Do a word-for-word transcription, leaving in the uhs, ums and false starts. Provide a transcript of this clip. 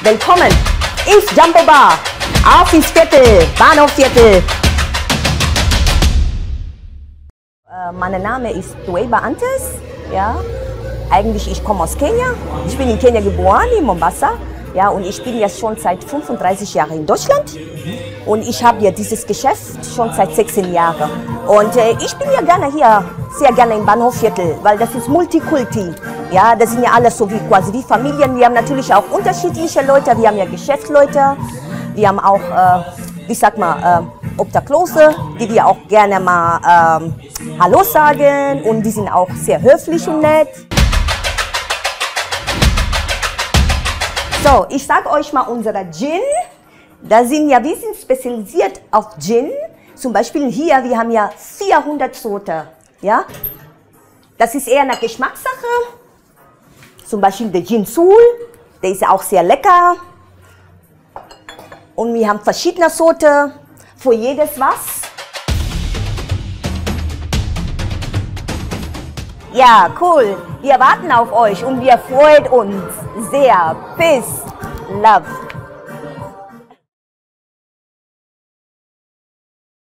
Willkommen ins Jumbo Bar, auf ins Viertel, Bahnhofviertel. Äh, mein Name ist Tuweiba Antes, ja. Eigentlich, ich komme aus Kenia. Ich bin in Kenia geboren, in Mombasa. Ja, und ich bin jetzt schon seit fünfunddreißig Jahren in Deutschland. Und ich habe ja dieses Geschäft schon seit sechzehn Jahren. Und äh, ich bin ja gerne hier, sehr gerne im Bahnhofviertel, weil das ist Multikulti. Ja, das sind ja alles so wie quasi wie Familien. Wir haben natürlich auch unterschiedliche Leute. Wir haben ja Geschäftsleute. Wir haben auch, äh, wie sag mal, äh, Obdachlose, die wir auch gerne mal ähm, Hallo sagen. Und die sind auch sehr höflich und nett. So, ich sag euch mal unser Gin. Da sind ja, wir sind spezialisiert auf Gin. Zum Beispiel hier, wir haben ja vierhundert Sorten. Ja? Das ist eher eine Geschmackssache. Zum Beispiel der Gin Sul, der ist ja auch sehr lecker. Und wir haben verschiedene Sorten, für jedes was. Ja, cool. Wir warten auf euch und wir freuen uns sehr. Peace, Love.